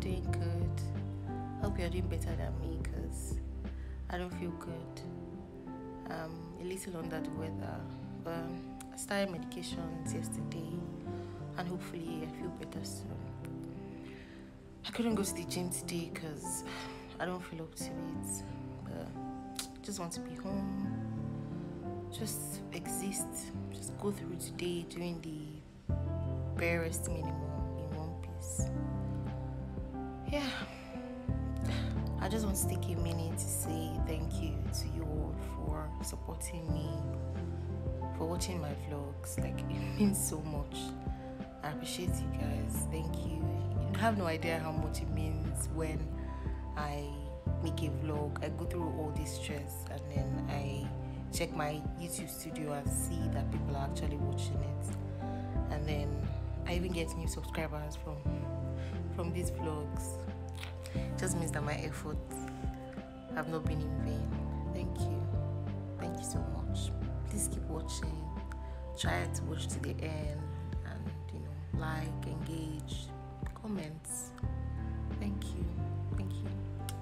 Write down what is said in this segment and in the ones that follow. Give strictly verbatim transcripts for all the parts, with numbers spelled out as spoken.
doing good. Hope you're doing better than me because I don't feel good. I'm a little under the weather, but I started medications yesterday and hopefully I feel better soon. I couldn't go to the gym today because I don't feel up to it, but I just want to be home, just exist, just go through today doing the barest minimum in one piece. Yeah, I just want to take a minute to say thank you to you all for supporting me, for watching my vlogs. Like, it means so much. I appreciate you guys. Thank you. You have no idea how much it means when I make a vlog. I go through all this stress and then I check my YouTube studio and see that people are actually watching it. And then I even get new subscribers from from these vlogs. It just means that my efforts have not been in vain. Thank you. Thank you so much. Please keep watching. Try to watch to the end and, you know, like, engage, comments. Thank you. Thank you.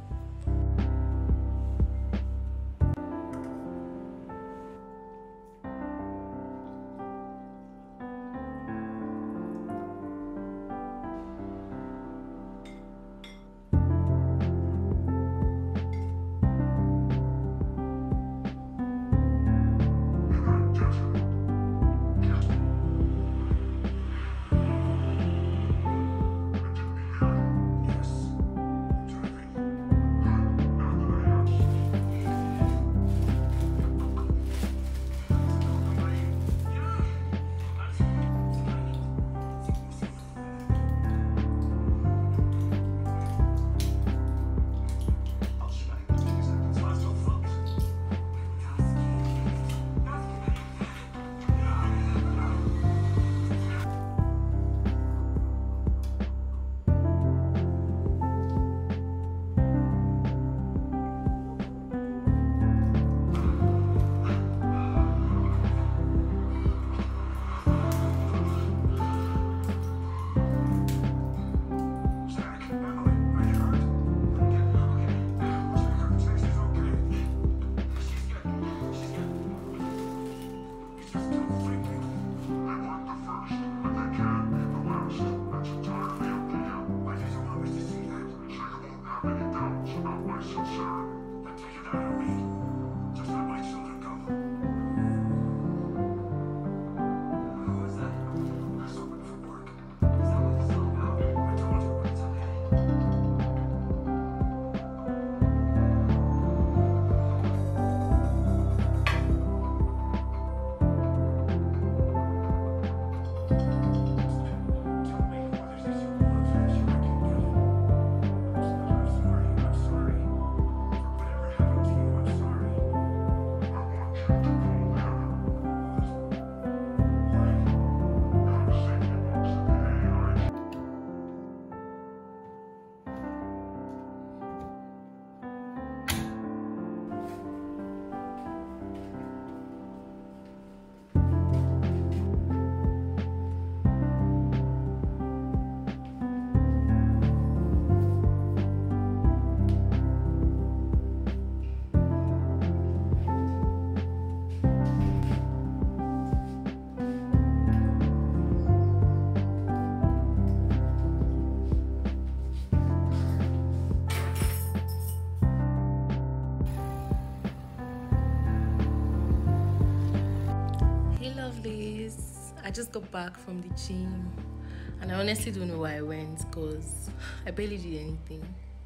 I just got back from the gym and I honestly don't know why I went because I barely did anything.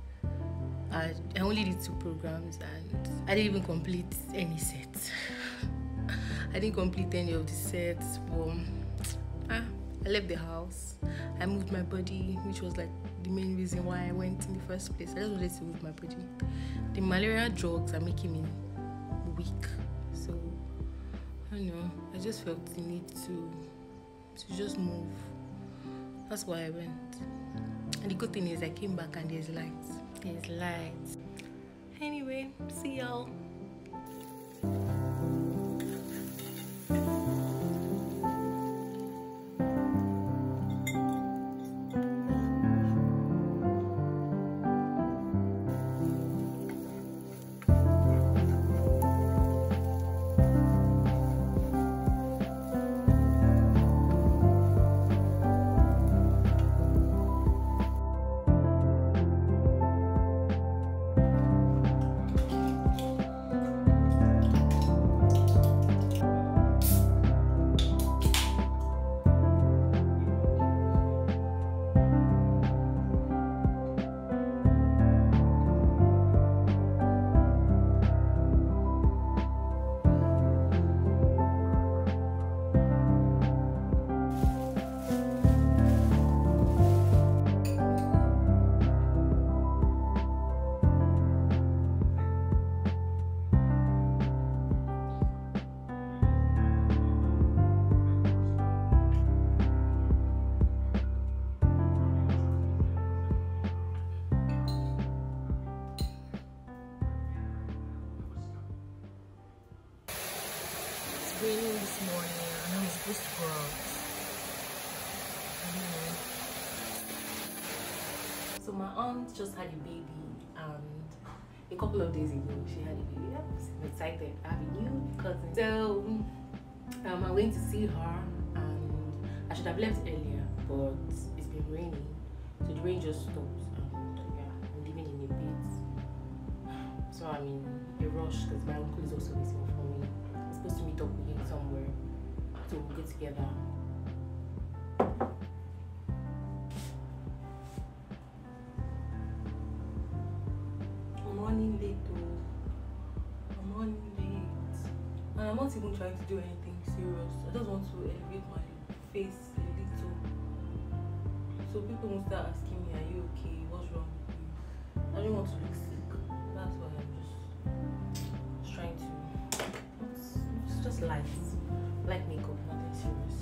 I, I only did two programs and I didn't even complete any sets. I didn't complete any of the sets, but ah, I left the house. I moved my body, which was like the main reason why I went in the first place. I just wanted to move my body. The malaria drugs are making me weak, so I don't know. I just felt the need to to just move. That's why I went. And the good thing is I came back and there's light. There's light. Anyway, see y'all. raining this morning. I know it's supposed to go out. So my aunt just had a baby, and a couple of days ago she had a baby. I'm excited. I have a new cousin. So um, I went to see her, and I should have left earlier, but it's been raining, so the rain just stopped. And yeah, I'm leaving in a bit. So I'm in a rush because my uncle is also waiting for me. I'm supposed to meet up with him somewhere to go together. I'm running late though. I'm running late. And I'm not even trying to do anything serious. I just want to elevate my face a little. So people will start asking me, are you okay? What's wrong with you? I don't want to look sick. That's why I'm just, just trying to. It's, it's just light. Light makeup, nothing serious.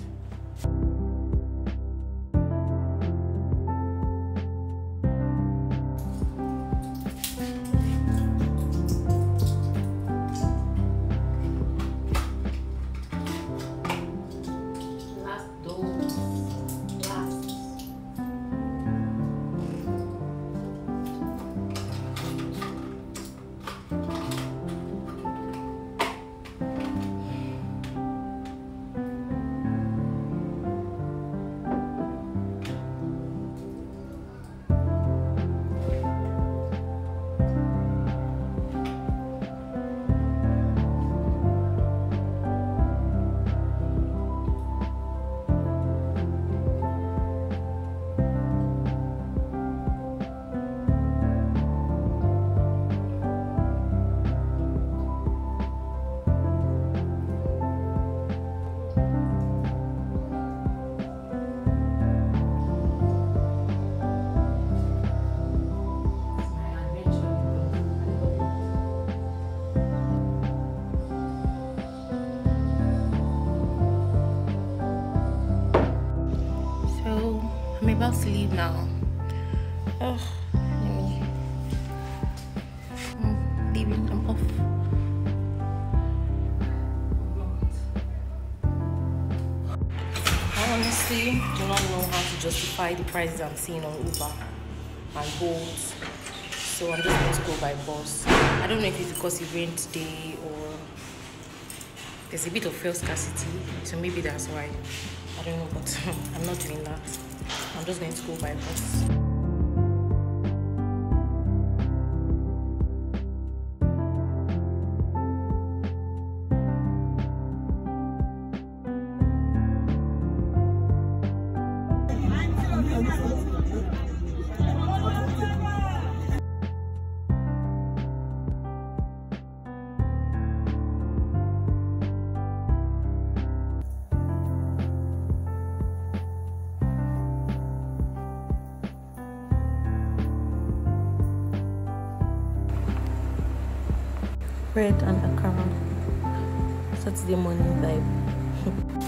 I'm about to leave now. Oh, I'm leaving. I'm off. I honestly do not know how to justify the prices I'm seeing on Uber and Bolt, so I'm just going to go by bus. I don't know if it's because it rained today or there's a bit of fuel scarcity, so maybe that's why. I don't know, but I'm not doing that. I'm just going to go by bus. Bread and akara. Saturday morning vibe.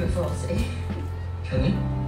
you a Thursday. Can we?